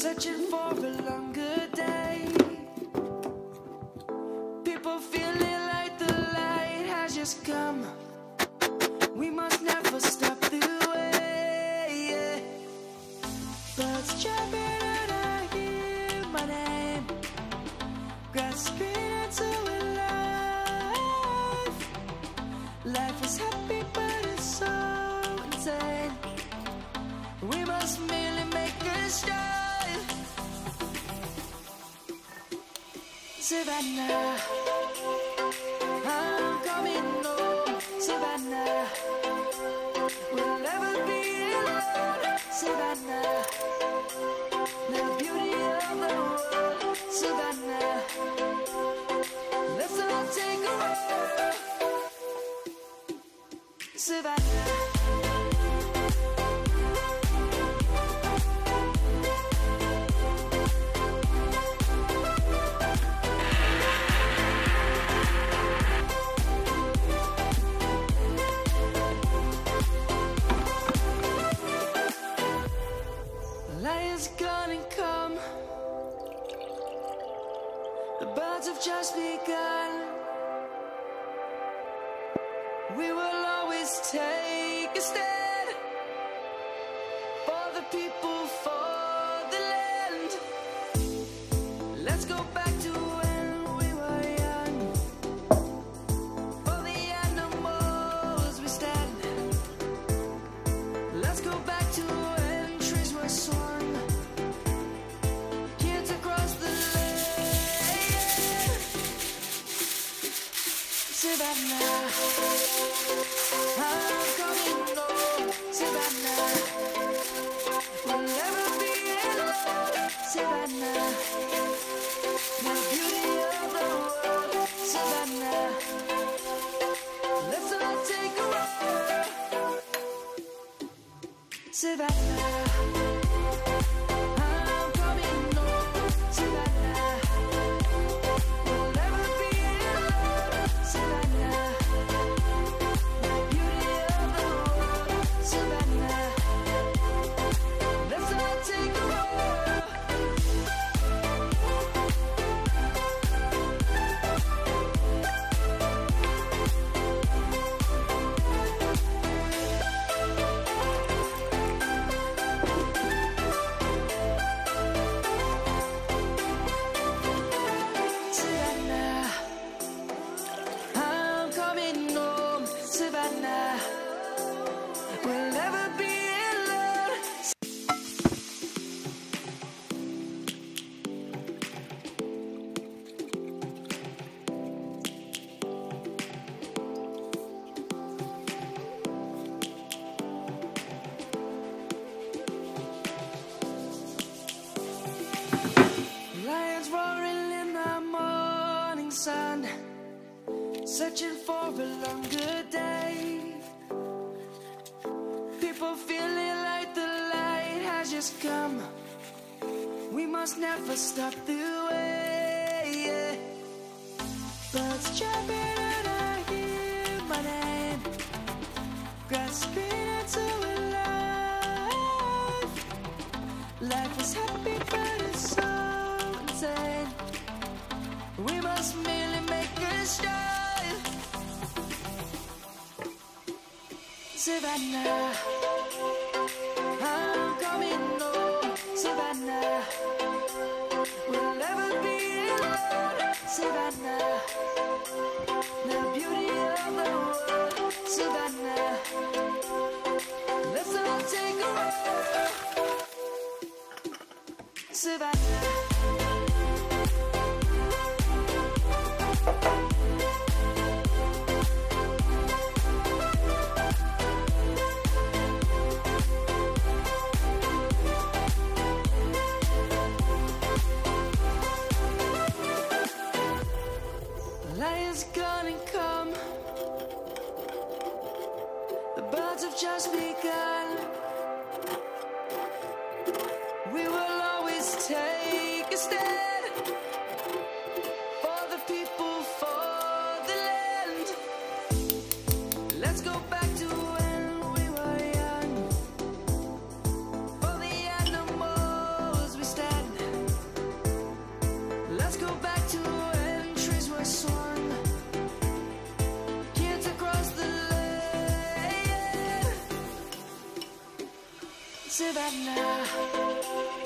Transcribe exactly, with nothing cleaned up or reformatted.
searching for a longer day. People feeling like the light has just come. We must never stop the way, yeah. Birds chirping and I hear my name, grasping into a life. Life is happy but it's so insane. We must merely make a start. Savannah, I'm coming home. Savannah, we'll never be alone. Savannah, the beauty of the world. Savannah, let's all take a walk. Savannah. Lion's gonna come. The birds have just begun. We will always take a stand for the people, for the land. Let's go back to when we were young. For the animals we stand. Let's go back to when trees were swung. Kids across the land. Savannah, I'm coming home. Savannah, we'll never be alone. Savannah, the beauty of the world. Savannah, let's all take a walk. Savannah, I'm coming home. Savannah, we'll never be alone. Savannah, the beauty of the world. Savannah, let's all take a walk. Savannah, I'm coming home. Savannah, we'll never be alone. Lions roaring in the morning sun, searching for a longer day. People feeling like the light has just come. We must never stop the way, yeah. Birds chirping and I hear my name, grasping into a life. Life is happy but it's so insane. We must merely make a start. Savannah, I'm coming home. Savannah, we'll never be alone. Savannah, the beauty of the world. Savannah, let's all take a walk. Savannah. Lion's gonna come. The birds have just begun. We will always take a stand for the people, for the land. Let's go back to when we were young. For the animals we stand. Savannah.